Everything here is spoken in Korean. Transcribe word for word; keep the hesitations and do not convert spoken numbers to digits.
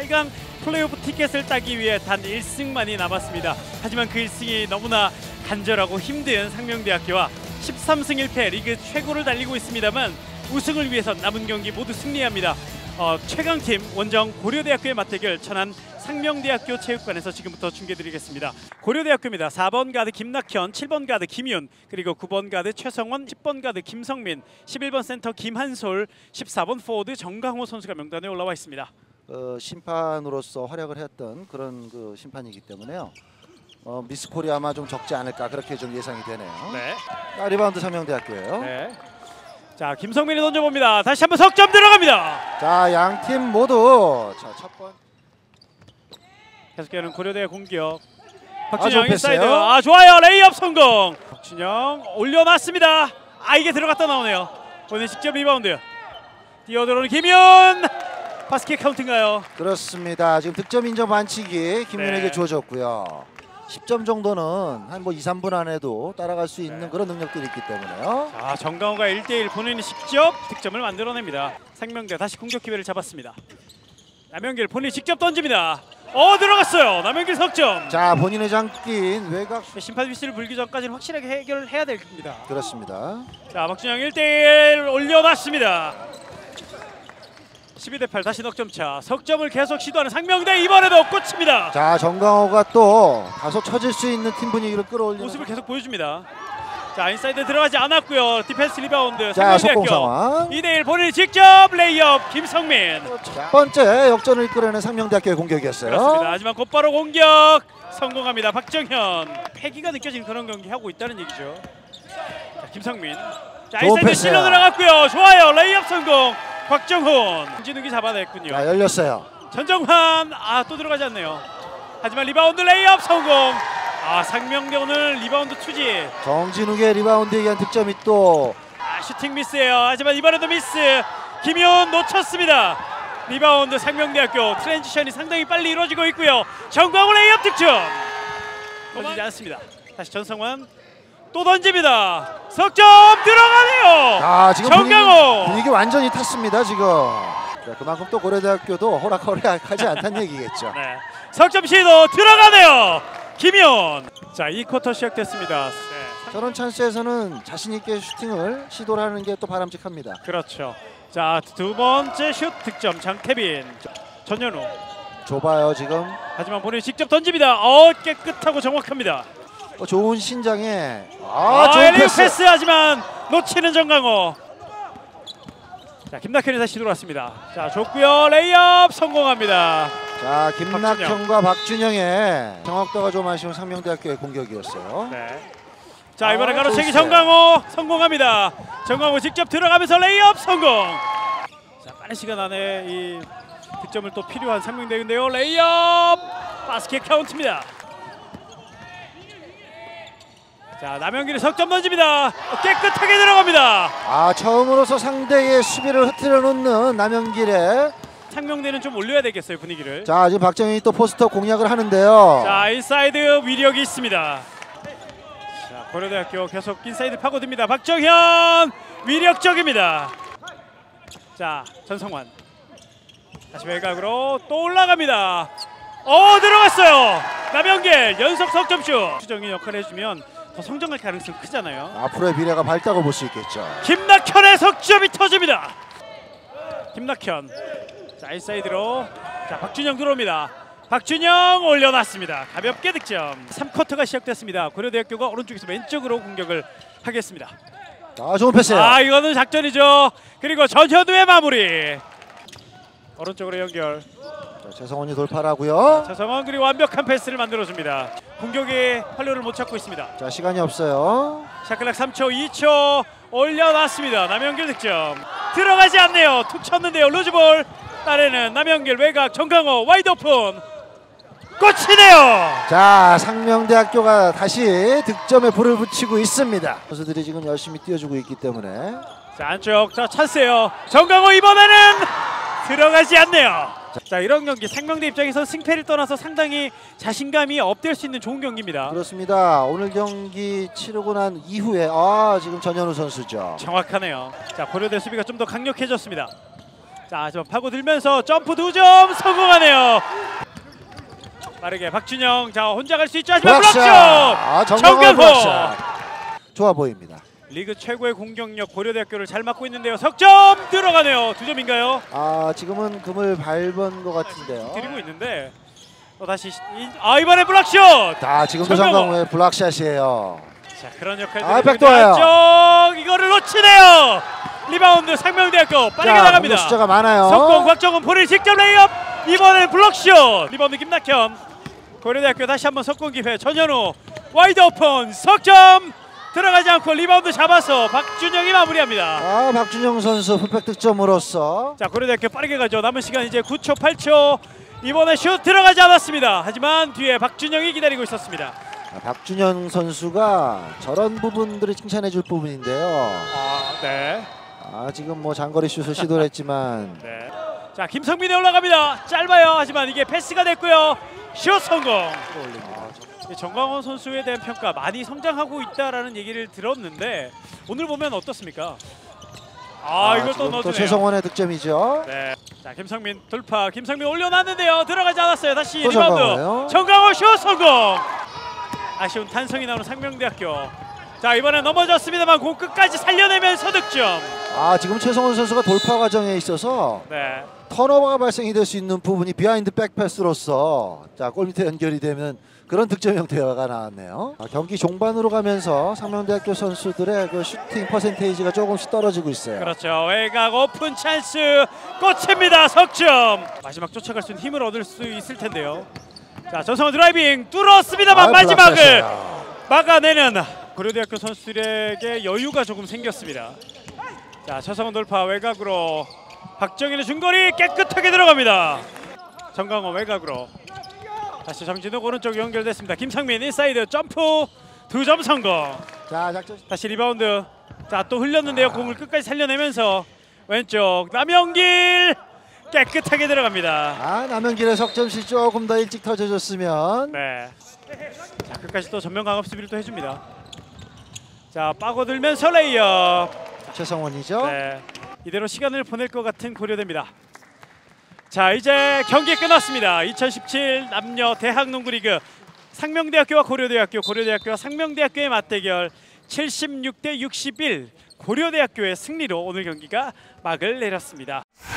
팔 강 플레이오프 티켓을 따기 위해 단 일 승만이 남았습니다. 하지만 그 일 승이 너무나 간절하고 힘든 상명대학교와 십삼 승 일 패 리그 최고를 달리고 있습니다만 우승을 위해서 남은 경기 모두 승리합니다. 어, 최강팀 원정 고려대학교의 맞대결 천안 상명대학교 체육관에서 지금부터 중계드리겠습니다. 고려대학교입니다. 사 번 가드 김낙현, 칠 번 가드 김윤, 그리고 구 번 가드 최성원, 십 번 가드 김성민, 십일 번 센터 김한솔, 십사 번 포워드 정강호 선수가 명단에 올라와 있습니다. 어, 심판으로서 활약을 했던 그런 그 심판이기 때문에요. 어, 미스콜이 아마 좀 적지 않을까 그렇게 좀 예상이 되네요. 네. 아, 리바운드 상명대학교예요. 네. 자, 김성민이 던져봅니다. 다시 한번 석점 들어갑니다. 자, 양 팀 모두 자, 첫 번 계속되는 고려대의 공격. 박준영 아, 인사이드. 아, 좋아요. 레이업 성공. 박준영 올려놨습니다. 아, 이게 들어갔다 나오네요. 본인 직접 리바운드. 뛰어들어오는 김윤. 바스켓 카운트인가요? 그렇습니다. 지금 득점 인정 반칙이 김윤에게 네. 주어졌고요. 십 점 정도는 한 뭐 이, 삼 분 안에도 따라갈 수 있는 네. 그런 능력들이 있기 때문에요. 자, 정강호가 일 대 일 본인이 직접 득점을 만들어냅니다. 상명대 다시 공격 기회를 잡았습니다. 남영길 본인이 직접 던집니다. 어, 들어갔어요. 남영길 석점. 자, 본인의 장기인 외곽 심판 휘슬을 불기 전까지는 확실하게 해결해야 됩니다. 그렇습니다. 자, 박준영 일 대 일 올려놨습니다. 십이 대 팔 다시 넉점차. 석점을 계속 시도하는 상명대 이번에도 꽂힙니다. 자, 정강호가 또 다소 처질 수 있는 팀 분위기를 끌어올리는 모습을 계속 보여줍니다. 자, 인사이드 들어가지 않았고요. 디펜스 리바운드. 자, 상명대학교 속공 상황. 이 대 일 본인이 직접 레이업 김성민. 첫 번째 역전을 이끌어내는 상명대학교의 공격이었어요. 그렇습니다. 하지만 곧바로 공격 성공합니다. 박정현. 패기가 느껴지는 그런 경기 하고 있다는 얘기죠. 자, 김성민. 자, 인사이드 실려 들어갔고요. 좋아요. 레이업 성공. 곽정훈. 김진욱이 잡아냈군요. 자, 열렸어요. 전정환. 아, 또 들어가지 않네요. 하지만 리바운드 레이업 성공. 아, 상명대 오늘 리바운드 투지. 정진욱의 리바운드에 의한 득점이 또 아, 슈팅 미스예요. 하지만 이번에도 미스. 김윤 놓쳤습니다. 리바운드 상명대학교. 트랜지션이 상당히 빨리 이루어지고 있고요. 정광훈 레이업 득점. 던지지 않습니다. 다시 전성환 또 던집니다. 석점 들어가네요. 아, 지금 정강호. 분위기, 분위기 완전히 탔습니다 지금. 자, 그만큼 또 고려대학교도 호락호락하지 않다는 얘기겠죠. 네. 석점 시도 들어가네요. 김윤. 자, 이 쿼터 시작됐습니다. 네. 저런 찬스에서는 자신 있게 슈팅을 시도를 하는 게 또 바람직합니다. 그렇죠. 자, 두 번째 슛 득점 장태빈. 전현우. 좁아요 지금. 하지만 본인이 직접 던집니다. 어, 깨끗하고 정확합니다. 어, 좋은 신장에 아, 아, 좋은 엘리웁 패스. 패스 하지만 놓치는 정강호. 자, 김낙현이 다시 들어왔습니다. 자, 좋고요. 레이업 성공합니다. 자, 김낙현과 박준영. 박준영의 정확도가 좀 아쉬운 상명대학교의 공격이었어요. 네. 자, 이번에 아, 가로채기 좋았어요. 정강호 성공합니다. 정강호 직접 들어가면서 레이업 성공. 자, 빠른 시간 안에 이 득점을 또 필요한 상명대인데요. 레이업 바스켓 카운트입니다. 자, 남영길이 석점 던집니다. 깨끗하게 들어갑니다. 아, 처음으로서 상대의 수비를 흐트려 놓는 남영길의. 상명대는 좀 올려야 되겠어요, 분위기를. 자, 지금 박정현이 또 포스터 공략을 하는데요. 자, 인사이드 위력이 있습니다. 자, 고려대학교 계속 인사이드 파고듭니다. 박정현 위력적입니다. 자, 전성환 다시 외곽으로 또 올라갑니다. 어, 들어갔어요. 남영길 연속 석점슛. 수정이 역할을 해주면 더 성장할 가능성이 크잖아요. 앞으로의 미래가 밝다고 볼 수 있겠죠. 김낙현의 석점이 터집니다. 김낙현. 자, 인사이드로. 자, 박준영 들어옵니다. 박준영 올려놨습니다. 가볍게 득점. 삼 쿼터가 시작됐습니다. 고려대학교가 오른쪽에서 왼쪽으로 공격을 하겠습니다. 아, 좋은 패스예요. 아, 이거는 작전이죠. 그리고 전현우의 마무리. 오른쪽으로 연결. 자, 최성원이 돌파를 하고요. 최성원 그리고 완벽한 패스를 만들어줍니다. 공격의 활로를 못 찾고 있습니다. 자, 시간이 없어요. 샤클락 삼 초, 이 초 올려놨습니다. 남영길 득점. 들어가지 않네요. 툭 쳤는데요. 루즈볼. 딸에는 남영길 외곽 정강호 와이드 오픈. 꽂히네요. 자, 상명대학교가 다시 득점에 불을 붙이고 있습니다. 선수들이 지금 열심히 뛰어주고 있기 때문에. 자, 안쪽. 자, 찬스예요. 정강호 이번에는 들어가지 않네요. 자, 이런 경기 상명대 입장에서 승패를 떠나서 상당히 자신감이 업될 수 있는 좋은 경기입니다. 그렇습니다. 오늘 경기 치르고 난 이후에 아, 지금 전현우 선수죠. 정확하네요. 자, 고려대 수비가 좀 더 강력해졌습니다. 자, 좀 파고들면서 점프 두 점 성공하네요. 빠르게 박준영. 자, 혼자 갈 수 있죠. 하지만 블락슛. 아, 정강호 블락샷. 좋아 보입니다. 리그 최고의 공격력 고려대학교를 잘 막고 있는데요. 석점 들어가네요. 두 점인가요? 아, 지금은 금을 밟은 것 같은데요. 드리고 있는데 또 다시 이, 아 이번에 블락슛. 자, 지금도 정강호의 블락샷이에요. 자, 그런 역할들이 아, 백도예요. 이거를 놓치네요. 리바운드 상명대학교 빠르게 자, 나갑니다. 공격 숫자가 많아요. 석공 곽정은 볼을 직접 레이업. 이번엔 블락슛. 리바운드 김낙현. 고려대학교 다시 한번 석공 기회. 전현우 와이드 오픈 석점 들어가지 않고 리바운드 잡아서 박준영이 마무리합니다. 아, 박준영 선수 풀백 득점으로서. 자, 고려대학교 빠르게 가죠. 남은 시간 이제 구 초 팔 초. 이번에 슛 들어가지 않았습니다. 하지만 뒤에 박준영이 기다리고 있었습니다. 아, 박준영 선수가 저런 부분들을 칭찬해줄 부분인데요. 아, 네. 아, 지금 뭐 장거리 슛을 시도를 했지만 네. 자, 김성민이 올라갑니다. 짧아요. 하지만 이게 패스가 됐고요. 슛 성공. 아, 정광원 선수에 대한 평가 많이 성장하고 있다라는 얘기를 들었는데 오늘 보면 어떻습니까? 아, 아, 이걸 또 지금 또 넣어주네요. 최성원의 득점이죠. 네. 자, 김성민 돌파. 김성민 올려놨는데요. 들어가지 않았어요. 다시 또 리바운드. 정광호예요. 정광호 슛 성공. 아쉬운 탄성이 나오는 상명대학교. 자, 이번에 넘어졌습니다만 공 끝까지 살려내면서 득점. 아, 지금 최성원 선수가 돌파 과정에 있어서 네. 턴오버가 발생이 될 수 있는 부분이 비하인드 백패스로서 자, 골밑에 연결이 되면 그런 득점 형태가 나왔네요. 아, 경기 종반으로 가면서 상명대학교 선수들의 그 슈팅 퍼센테이지가 조금씩 떨어지고 있어요. 그렇죠. 외곽 오픈 찬스 꽂힙니다. 석점. 마지막 쫓아갈 수 있는 힘을 얻을 수 있을 텐데요. 자, 전성원 드라이빙 뚫었습니다만 아, 마지막을 블락샷이에요. 막아내는 고려대학교 선수들에게 여유가 조금 생겼습니다. 자, 최성원 돌파 외곽으로 박정인의 중거리 깨끗하게 들어갑니다. 정강호 외곽으로 다시 정진욱 오른쪽 연결됐습니다. 김상민 인사이드 점프 두 점 성공. 자, 작전. 다시 리바운드. 자, 또 흘렸는데요. 공을 끝까지 살려내면서 왼쪽 남영길 깨끗하게 들어갑니다. 아, 남영길의 석점시 조금 더 일찍 터져줬으면. 네. 자, 끝까지 또 전면 강압 수비를 또 해줍니다. 자, 빠고들면서 레이업. 최성원이죠. 네. 이대로 시간을 보낼 것 같은 고려대입니다. 자, 이제 경기 끝났습니다. 이천십칠 남녀 대학농구리그 상명대학교와 고려대학교, 고려대학교와 상명대학교의 맞대결 칠십육 대 육십일 고려대학교의 승리로 오늘 경기가 막을 내렸습니다.